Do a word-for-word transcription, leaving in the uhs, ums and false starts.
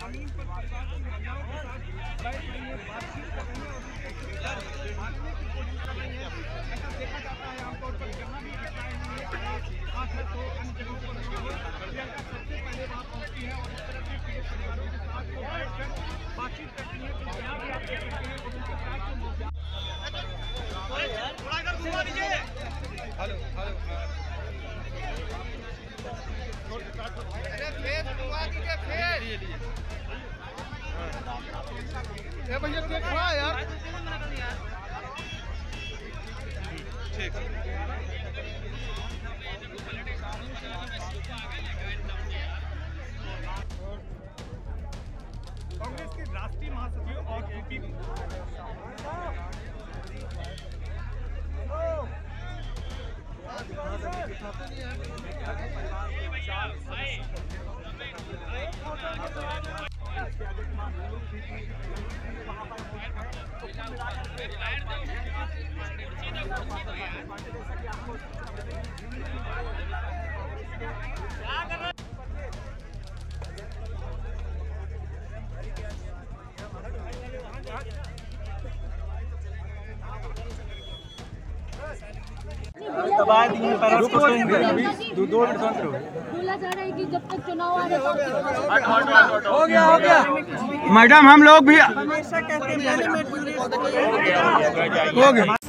जमीन पर परिवार की महिलाओं के साथ बैठ रही है, बातचीत कर रही है और उनके मारने की कोशिश कर रही है। ऐसा देखा जाता है आमतौर पर जहाँ भी घटनाएं हुई है, खास है तो अन्य जगहों पर हुई है, प्रियंका सबसे पहले वहाँ पहुँचती है और इस तरह के पीड़ित परिवारों के साथ वो बैठकर बातचीत करती है। तो जहाँ भी आप देख सकते हैं उनके साथ जो मौका हेलो हेलो ये भैया केक खा यार। ठीक कांग्रेस के राष्ट्रीय महासचिव और यूपी बोला जा रहा है कि जब तक चुनाव आ रहे हो गया हो गया मैडम हम लोग भी हमेशा कहते हैं हो गया।